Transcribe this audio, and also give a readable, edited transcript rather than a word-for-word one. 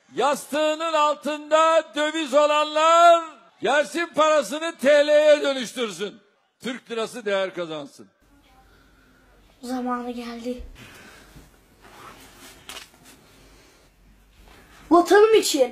Yastığının altında döviz olanlar gelsin parasını TL'ye dönüştürsün. Türk lirası değer kazansın. Zamanı geldi. Vatanım için.